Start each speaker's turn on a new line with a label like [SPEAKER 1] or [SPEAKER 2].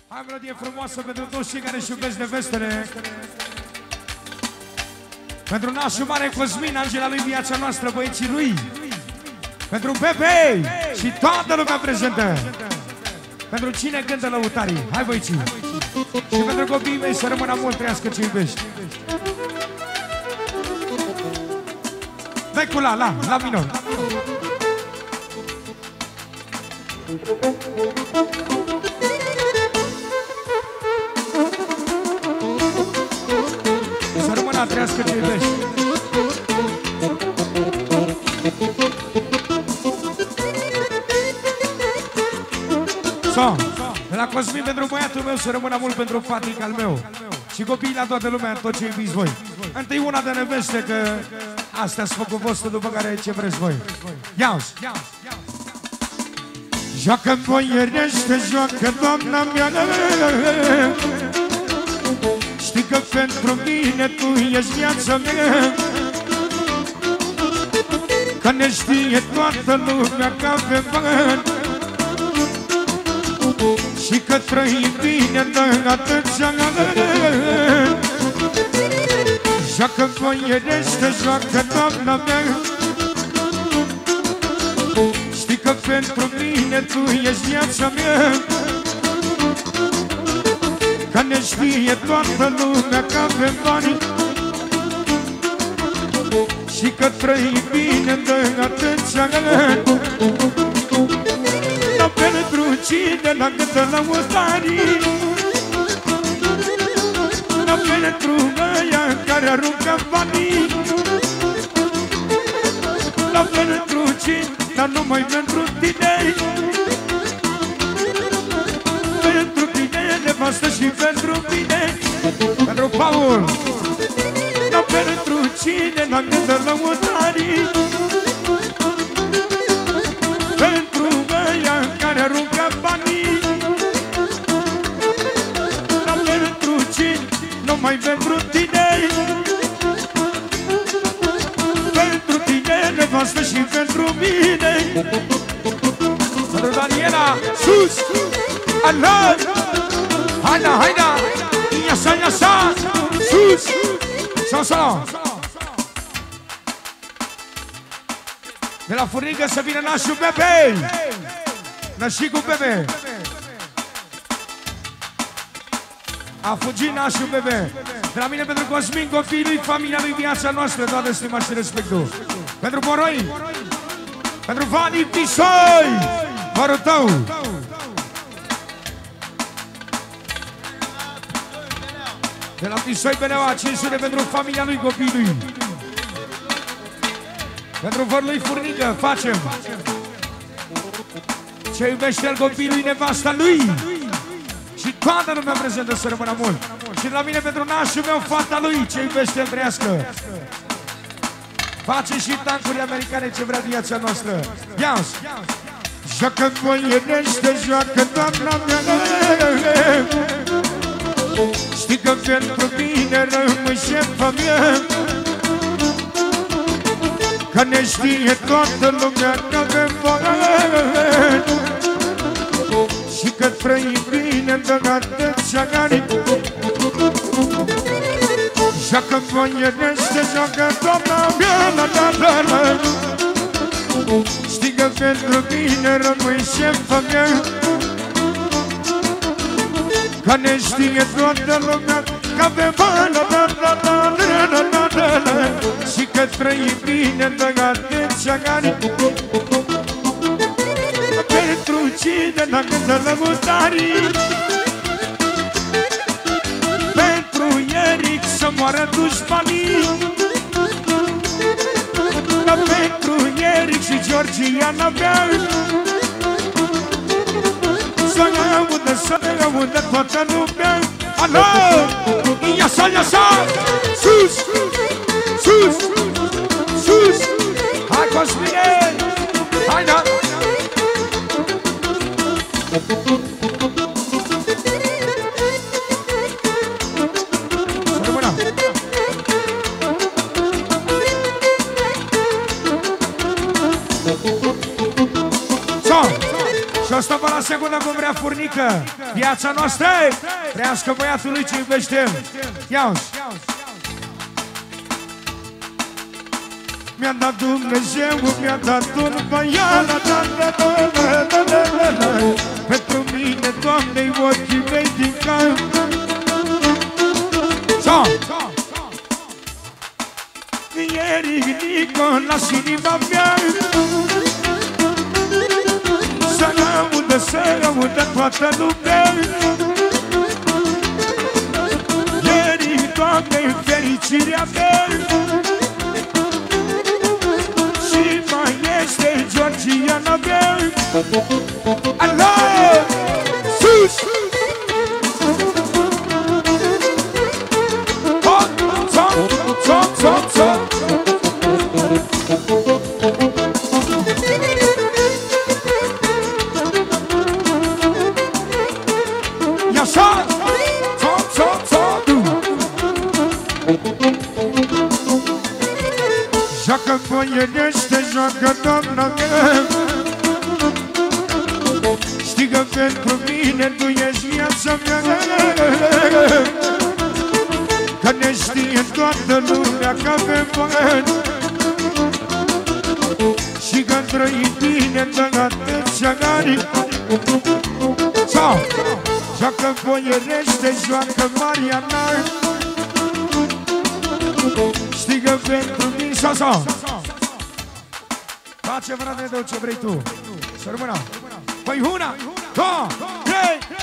[SPEAKER 1] Hai melodie frumoasă pentru toți cei care își iubesc nevestele. Pentru nașul mare Cosmin, Angela lui, viața noastră, băieții lui. Pentru Bebe și toată lumea prezentă. Pentru cine cântă lăutarii. Hai băieții. Și pentru copiii mei să rămână mult, trăiască ce iubești. Dai cu la minor. Să rămână, trăiască ce iubești. De la Cosmin pentru băiatul meu, să rămână mult pentru Patrick al meu. Și copiii la toată lumea, tot ce iubiți voi. Întâi una de neveste, că astea-s făcut vostru, după care ce vreți voi. Ia-uzi! Joacă boierește, joacă doamna mea. Știi că pentru mine tu ești viața mea. Că ne știe toată lumea că avem bani și că trăim bine de atâția ani. Joacă boierește, joacă doamna mea. Știi că pentru mine tu ești viața mea. Că ne știe toată lumea că avem bani și că trăim bine de atâția ani. Dar pentru cine la gândă lăutarii, dar pentru ăia care aruncă banii, dar pentru cine, dar numai pentru tine, pentru tine nevastă și pentru mine. Pentru Paul. Dar pentru cine la gândă lăutarii, pentru ăia care aruncă banii, dar pentru cine, numai pentru tine, pentru tine nevastă și pentru mine. Pentru Daniela, sus, alăr, haina, iasa, sus, sau. De la Furnică să vină nașul Bebe. Nașicul Bebe. A fugit nașul Bebe. De la mine pentru Cosmin, copiii lui, familia lui, viața noastră, toată stima și respectul. Pentru Boroi. Pentru Vani Pisoi. Mărul tău. De la Pisoi Beleaua, 500 pentru familia lui, copiii lui. Pentru vor lui Furnică, facem. Ce iubește el, copiii lui, nevasta lui. Și toată lumea prezentă să rămână mult. Și de la mine pentru nașul meu, fata lui, ce iubește el, trăiască. Face și tancuri americane ce vrea viața noastră. Ia-ți! Joacă boierește, joacă doamna mea. Știi că pentru mine rămâi șefa mea. Că ne știe toată lumea că avem bani și că trăim bine de atâția ani. Joacă boierește, joacă doamna mea. Știi că pentru mine rămâi șefa mea. Că ne știe toată lumea că avem bani și că trăim bine de atâția ani. Pentru cine la gândă lăutarii, pentru Eric să moară dușmanii, pentru Eric și Georgiana mea. Să ne audă toată lumea. Alo! Iasa, sus! Hai, Cosmine! Hai, da! Să rămână! Și asta va la secundă cum vrea furnică. Viața noastră, trească băiatul lui ce iubește. Ia-uși. Mi-a dat Dumnezeu, mi-a dat un băiat. Pentru mine, Doamne-i ochii mei din cap. E ridică la inima mea. Să audă toată lumea. Ieri, Doamne, fericirea mea. Și mai este Georgiana mea. Alo! Sus! Tot, tot, tot, tot, tot. Joacă boierește, joacă doamna mea. Știi că pentru mine tu ești viața mea. Că ne știe toată lumea că avem bani. Și că trăim bine de atâția ani. Joacă boierește, joacă Mariana. Știi că pentru mine Sa-sa! Face frate de ce vrei tu. Să rămână. Păi una, două, trei.